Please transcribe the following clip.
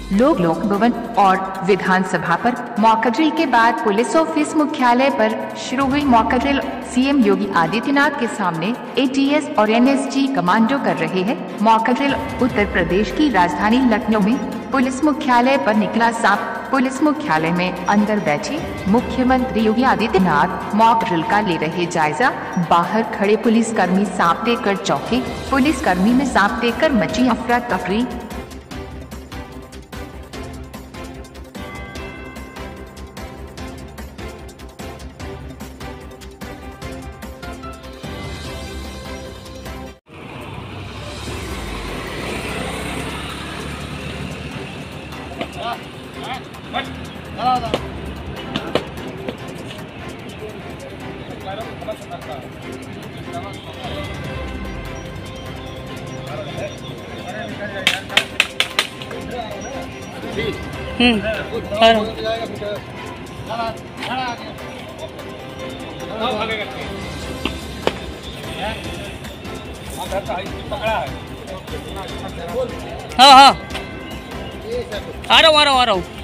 लोक भवन और विधानसभा पर मॉक ड्रिल के बाद पुलिस ऑफिस मुख्यालय पर शुरू हुई mock drill. CM Yogi Adityanath के सामने एटीएस और एनएसजी कमांडो कर रहे हैं मॉक ड्रिल। उत्तर प्रदेश की राजधानी लखनऊ में पुलिस मुख्यालय पर निकला सांप। पुलिस मुख्यालय में अंदर बैठे मुख्यमंत्री योगी आदित्यनाथ मॉक ड्रिल का ले रहे जायजा। बाहर खड़े पुलिसकर्मी सांप देखकर चौंके। पुलिसकर्मी में सांप देखकर मची अफरा तफरी। हाँ हाँ आ रहा हूँ